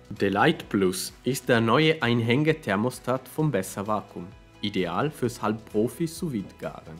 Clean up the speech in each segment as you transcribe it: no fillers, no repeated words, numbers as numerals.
Delight Plus ist der neue Einhängethermostat von Bessa Vacuum, ideal fürs Halbprofi sous vide garen.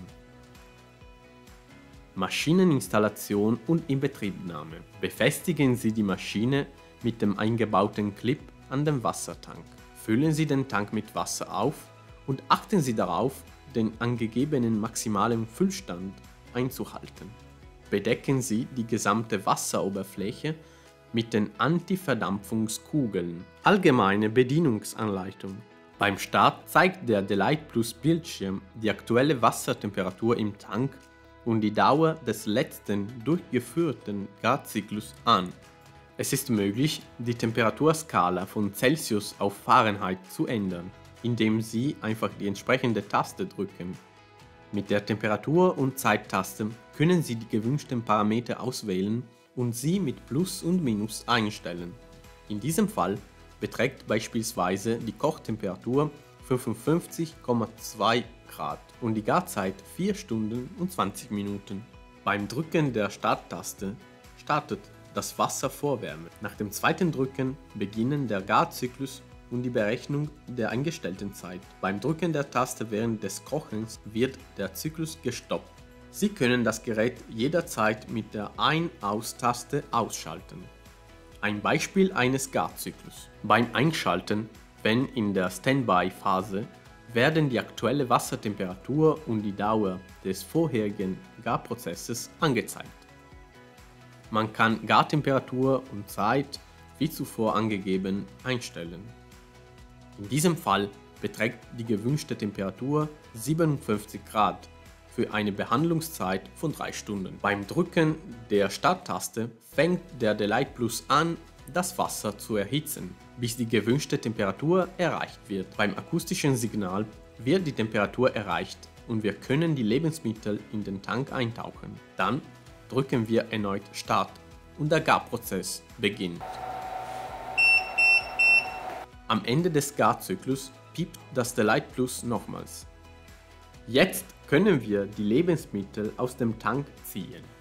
Maschineninstallation und Inbetriebnahme. Befestigen Sie die Maschine mit dem eingebauten Clip an den Wassertank. Füllen Sie den Tank mit Wasser auf und achten Sie darauf, den angegebenen maximalen Füllstand einzuhalten. Bedecken Sie die gesamte Wasseroberfläche mit den Antiverdampfungskugeln. Allgemeine Bedienungsanleitung. Beim Start zeigt der Delight Plus Bildschirm die aktuelle Wassertemperatur im Tank und die Dauer des letzten durchgeführten Garzyklus an. Es ist möglich, die Temperaturskala von Celsius auf Fahrenheit zu ändern, indem Sie einfach die entsprechende Taste drücken. Mit der Temperatur- und Zeittaste können Sie die gewünschten Parameter auswählen und sie mit Plus und Minus einstellen. In diesem Fall beträgt beispielsweise die Kochtemperatur 55,2 Grad und die Garzeit 4 Stunden und 20 Minuten. Beim Drücken der Starttaste startet das Wasser Vorwärme. Nach dem zweiten Drücken beginnen der Garzyklus und die Berechnung der eingestellten Zeit. Beim Drücken der Taste während des Kochens wird der Zyklus gestoppt. Sie können das Gerät jederzeit mit der Ein-Aus-Taste ausschalten. Ein Beispiel eines Garzyklus. Beim Einschalten, wenn in der Standby-Phase, werden die aktuelle Wassertemperatur und die Dauer des vorherigen Garprozesses angezeigt. Man kann Gartemperatur und Zeit, wie zuvor angegeben, einstellen. In diesem Fall beträgt die gewünschte Temperatur 57 Grad für eine Behandlungszeit von 3 Stunden. Beim Drücken der Starttaste fängt der Delight Plus an, das Wasser zu erhitzen, bis die gewünschte Temperatur erreicht wird. Beim akustischen Signal wird die Temperatur erreicht und wir können die Lebensmittel in den Tank eintauchen. Dann drücken wir erneut Start und der Garprozess beginnt. Am Ende des Garzyklus piept das Delight Plus nochmals. Jetzt können wir die Lebensmittel aus dem Tank ziehen.